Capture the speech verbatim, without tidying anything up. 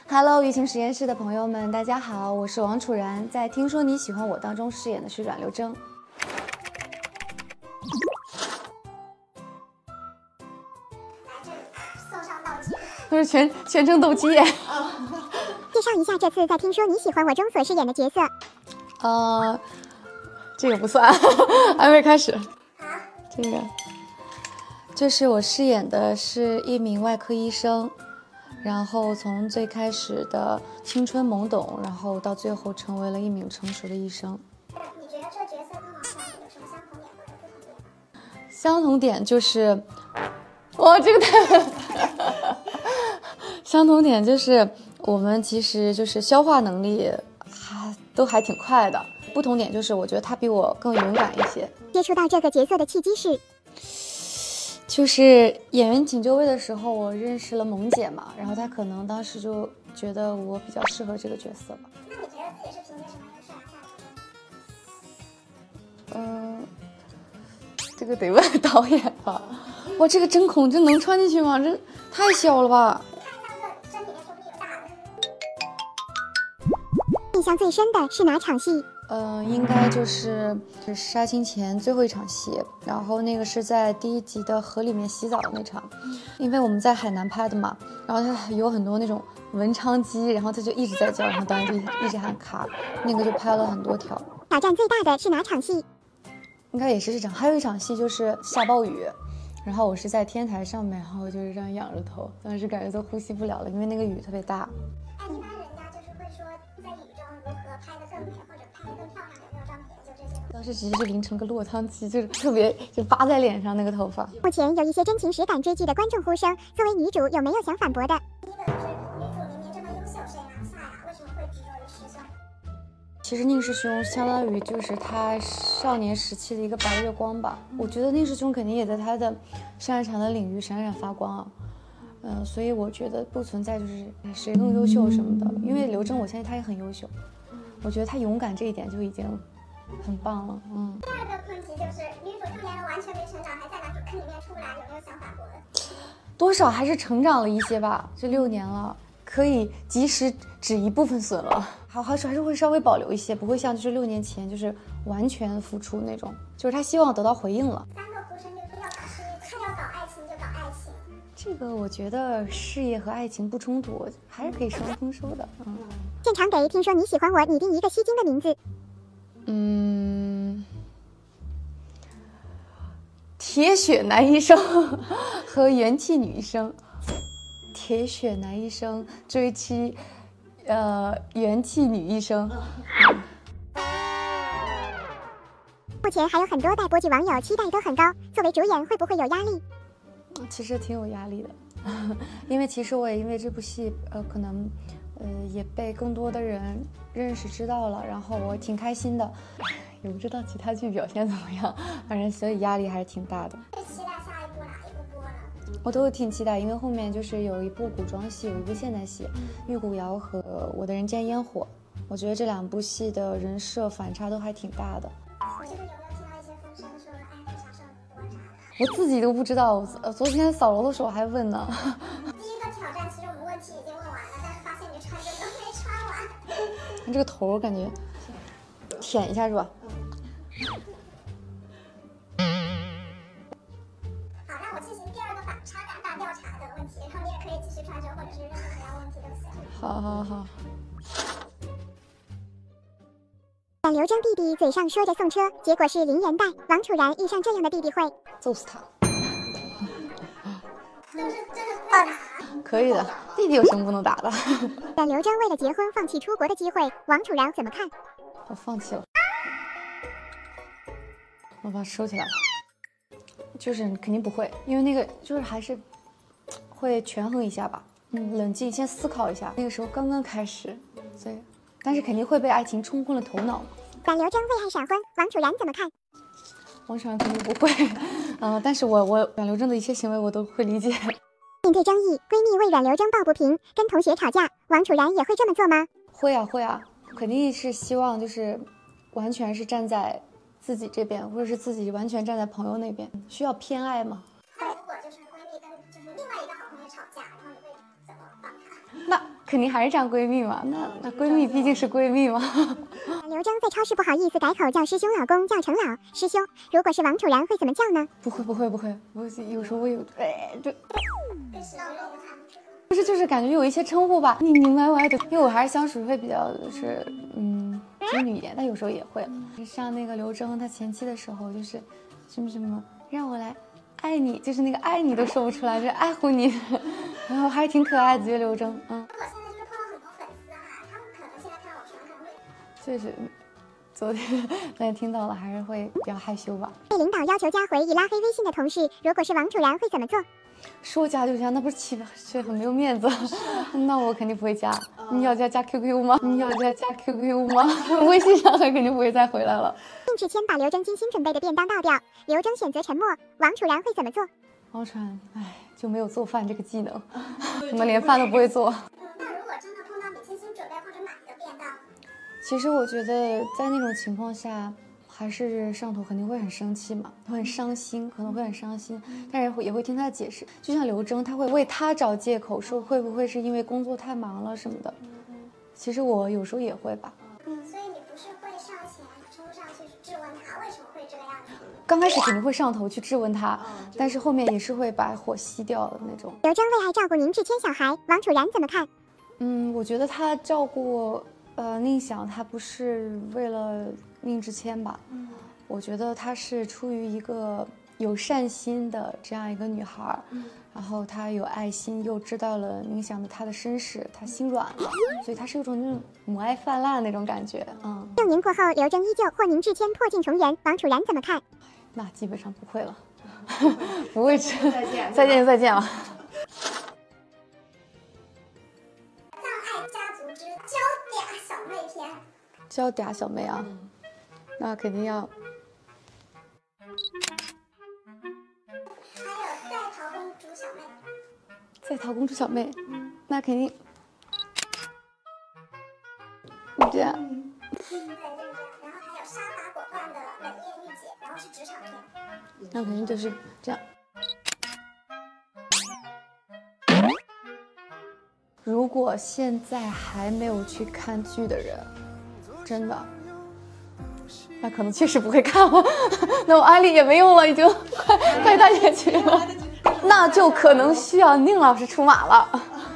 Hello， 舆情实验室的朋友们，大家好，我是王楚然，在《听说你喜欢我》当中饰演的是阮流征。 送上道具， 他是全全程斗鸡耶。 介绍一下这次在《听说你喜欢我》中所饰演的角色。 呃，这个不算，还没开始。 啊， 这个就是我饰演的是一名外科医生，然后从最开始的青春懵懂，然后到最后成为了一名成熟的医生。 你觉得这个角色跟王楚然有什么相同点或者不同点吗？ 相同点就是，哇，这个太相同点就是我们其实就是消化能力还都还挺快的。不同点就是我觉得他比我更勇敢一些。 接触到这个角色的契机是， 就是演员请就位的时候，我认识了萌姐嘛，然后她可能当时就觉得我比较适合这个角色吧。 那你觉得自己是凭借什么优势而下的？ 嗯，这个得问导演吧。哇，这个针孔这能穿进去吗？这太小了吧！ 你看那个针里面说不定有大的。印象最深的是哪场戏？ 嗯、呃，应该就是杀青前最后一场戏，然后那个是在第一集的河里面洗澡的那场，因为我们在海南拍的嘛，然后它有很多那种文昌鸡，然后它就一直在叫，然后导演就一直喊卡，那个就拍了很多条。 挑战最大的是哪场戏？ 应该也是这场，还有一场戏就是下暴雨，然后我是在天台上面，然后就是这样仰着头，当时感觉都呼吸不了了，因为那个雨特别大。 哎，一般人家就是会说在雨中如何拍得更美或者拍得更漂亮，有没有专门研究这些？ 当时直接是淋成个落汤鸡，就是特别就扒在脸上那个头发。 目前有一些真情实感追剧的观众呼声，作为女主有没有想反驳的？第一个就是女主明明这么优秀，谁拿下呀？为什么会执着于师兄？ 其实宁师兄相当于就是他少年时期的一个白月光吧，我觉得宁师兄肯定也在他的擅长的领域闪闪发光啊。嗯、呃，所以我觉得不存在就是谁更优秀什么的，因为刘征我相信他也很优秀，我觉得他勇敢这一点就已经很棒了。嗯。 第二个问题就是女主六年了完全没成长，还在男主坑里面出不来，有没有想反驳的？ 多少还是成长了一些吧，这六年了，可以及时止一部分损了。好，还是还是会稍微保留一些，不会像就是六年前就是完全付出那种，就是他希望得到回应了。 三个呼声就是要搞事业，看要搞爱情就搞爱情。 这个我觉得事业和爱情不冲突，还是可以双丰收的。嗯， 现场给听说你喜欢我拟定一个吸睛的名字。 嗯，铁血男医生和元气女医生。铁血男医生追妻，呃，元气女医生。 目前还有很多待播剧网友期待都很高，作为主演会不会有压力？ 其实挺有压力的，因为其实我也因为这部戏，呃，可能，呃，也被更多的人认识知道了，然后我挺开心的，也不知道其他剧表现怎么样，反正所以压力还是挺大的。 最期待下一部哪一部播呢？ 我都挺期待，因为后面就是有一部古装戏，有一部现代戏，《玉骨遥》和《我的人间烟火》，我觉得这两部戏的人设反差都还挺大的。 我这个有没有听到一些风声说，哎，不想上多啥？ 我自己都不知道，呃，昨天扫楼的时候还问呢。 第一个挑战其实我们问题已经问完了，但是发现你穿针都没穿完。 你这个头感觉舔一下是吧？ 好，那我进行第二个反差感大调查的问题，然后你也可以继续穿针或者是任何其他问题都行。 好好好。 阮流征弟弟嘴上说着送车，结果是零元贷。王楚然遇上这样的弟弟会揍死他！ 就是真的不打。 可以的，弟弟有什么不能打的？ 阮流征为了结婚放弃出国的机会，王楚然怎么看？ 我放弃了，我把它收起来了。就是肯定不会，因为那个就是还是会权衡一下吧，嗯，冷静先思考一下。那个时候刚刚开始，所以，但是肯定会被爱情冲昏了头脑。 阮流征为爱闪婚，王楚然怎么看？ 王楚然肯定不会，嗯、呃，但是我我阮流征的一切行为我都会理解。 面对争议，闺蜜为阮流征抱不平，跟同学吵架，王楚然也会这么做吗？ 会啊会啊，肯定是希望就是完全是站在自己这边，或者是自己完全站在朋友那边，需要偏爱吗？ 那如果就是闺蜜跟就是另外一个好朋友吵架，然后你会怎么帮她？ 那肯定还是站闺蜜嘛。那那闺蜜毕竟是闺蜜嘛。 刘铮在超市不好意思改口叫师兄，老公叫程老师兄。如果是王楚然会怎么叫呢？ 不会不会不会，我有时候我有哎对。不是，就是感觉有一些称呼吧，你明白我爱的，因为我还是相处会比较就是嗯直女一点，但有时候也会。像那个刘铮，他前期的时候就是什么什么让我来爱你，就是那个爱你都说不出来，就是爱护你，然后还是挺可爱的，觉得刘铮，嗯。 我现在就是碰到很多粉丝哈，他们可能现在看到我传可能会。 确实，昨天但是听到了还是会比较害羞吧。 被领导要求加回已拉黑微信的同事，如果是王楚然会怎么做？ 说加就加，那不是气是很没有面子。那我肯定不会加。你要加加 Q Q 吗？你要加加 Q Q 吗？微信上肯定不会再回来了。 宁志谦把刘铮精心准备的便当倒掉，刘铮选择沉默，王楚然会怎么做？ 王楚然，唉，就没有做饭这个技能，怎么连饭都不会做？ 那如果真的碰到你精心准备或者买的便当， 其实我觉得在那种情况下。还是上头肯定会很生气嘛，会很伤心，可能会很伤心，但是也会听他的解释。就像刘铮，他会为他找借口，说会不会是因为工作太忙了什么的。其实我有时候也会吧。 嗯，所以你不是会上前冲上去质问他为什么会这个样子？ 刚开始肯定会上头去质问他，但是后面也是会把火熄掉的那种。 刘铮为爱照顾宁志谦小孩，王楚然怎么看？ 嗯，我觉得他照顾呃宁想，他不是为了宁志谦吧？嗯，我觉得她是出于一个有善心的这样一个女孩，嗯，然后她有爱心，又知道了宁想的她的身世，她心软了，所以她是有种那种母爱泛滥那种感觉。嗯， 六年过后，刘铮依旧或宁志谦破镜重圆，王楚然怎么看？ 那基本上不会了，不会吃。再见，再见，再见了。 葬爱家族之娇嗲小妹篇。 娇嗲小妹啊。嗯，那肯定要。 还有在逃公主小妹。 在逃公主小妹，嗯，那肯定。你这样。嗯，对，就是这样。 然后还有杀伐果断的冷艳御姐，然后是职场片。 那肯定就是这样。如果现在还没有去看剧的人，真的。那可能确实不会看了，那我安利也没用了，已经快快大结局了，那就可能需要宁老师出马了。